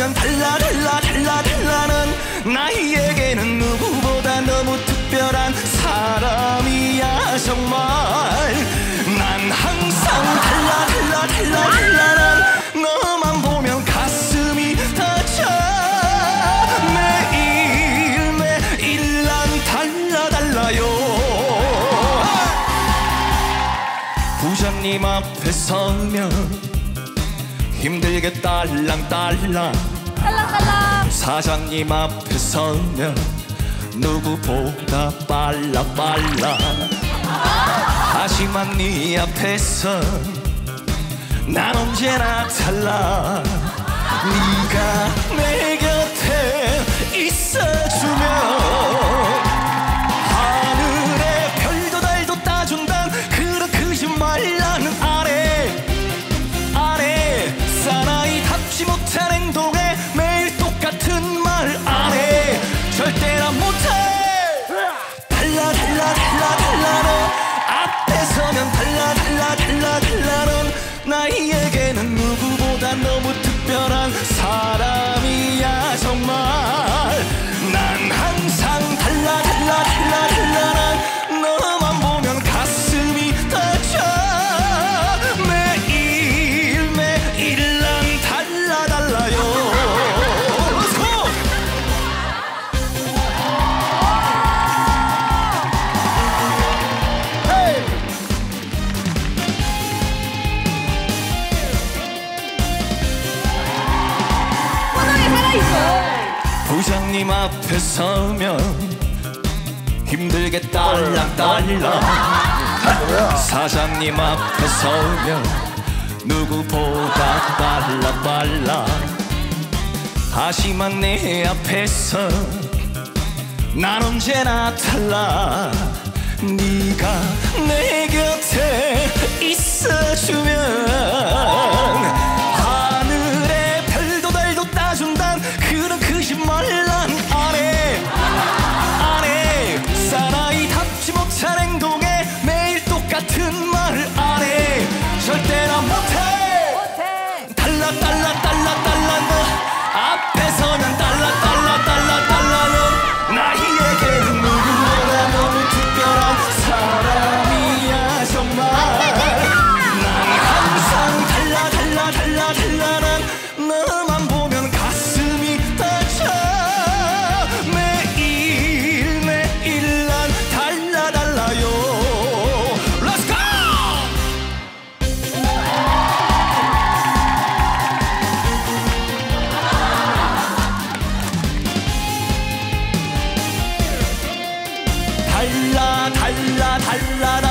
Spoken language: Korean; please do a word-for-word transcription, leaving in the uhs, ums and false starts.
앞에서면 달라 달라 달라 달라는 나에게는 누구보다 너무 특별한 사람이야 정말. 난 항상 달라 달라 달라 달라는 너만 보면 가슴이 터져. 매일 매일 난 달라 달라요. 부장님 앞에 서면 힘들게 딸랑딸랑 딸랑딸랑. 사장님 앞에 서면 누구보다 빨라 빨라. 하지만 네 앞에서 난 언제나 달라. 네가 내 곁에 있어주면 하늘에 별도 달도 따준단 그런 거짓말 나는 안 해 안 해. 사나이 답지 못한 행동에 매일 똑같은 말 안 해. 절대 난 못해. 달라 달라 달라 달라는 앞에 서면 달라 달라 달라 달라는 나에게는 누구보다 너무 특별한 사람이야 정말. 난 항상 달라 달라 달라 달라는 너만 보면 가슴이 터져. 매일 매일 난 달라 달라요. 부장님 앞에 서면 힘들게 딸랑딸랑 사장님 앞에 서면 누구보다 빨라 빨라. 하지만 내 앞에서 난 언제나 달라. 네가 내 곁에 있어주면 하늘에 별도 달도 따준단 그런 거짓말 난 안 해 안 해. 사나이 답지 못한 행동에 매일 똑같은 말을 안 해. 절대 난 못해. 달라 달라 달라 달라 너 앞에 서면 달라 달라 달라 달라는 나에게는 누구보다 너무 특별한 사람이야 정말. 난 항상 달라 달라 달라 달라는 너만 보면 가슴이 터져. 매일 매일 난 달라 달라요. Let's go! 달라 달라 달라